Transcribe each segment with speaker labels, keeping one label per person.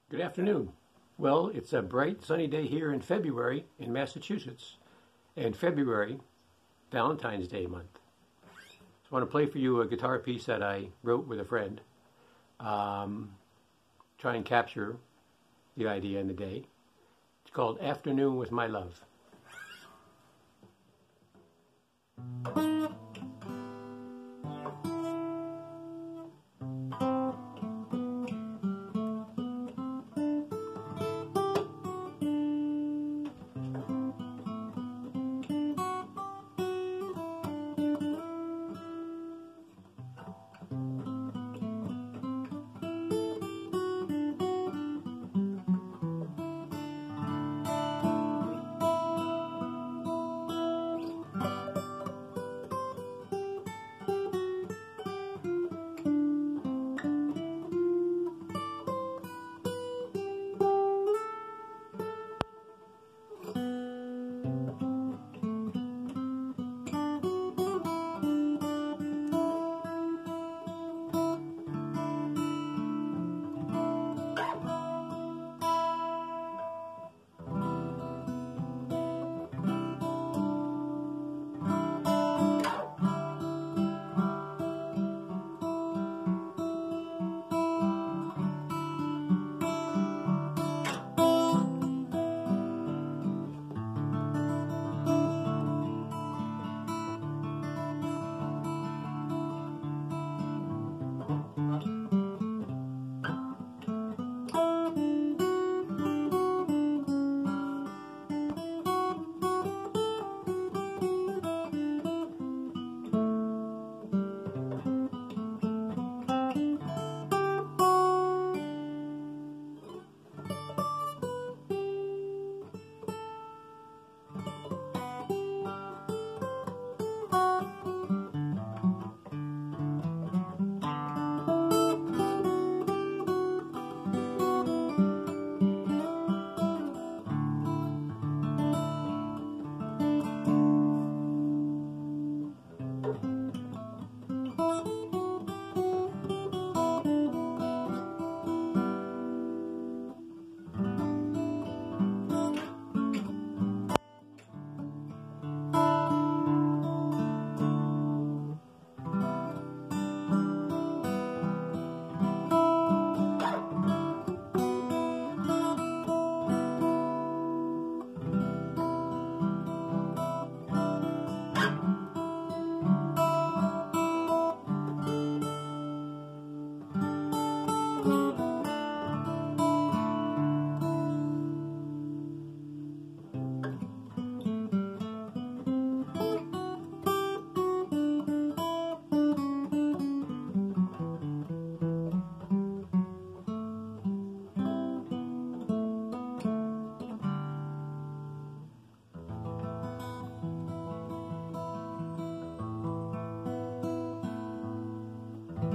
Speaker 1: Good afternoon. Well, it's a bright sunny day here in February in Massachusetts, and February, Valentine's Day month. So I want to play for you a guitar piece that I wrote with a friend. Try and capture the idea in the day. It's called Afternoon with My Love.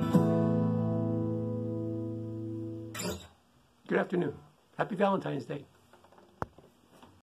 Speaker 1: Good afternoon. Happy Valentine's Day.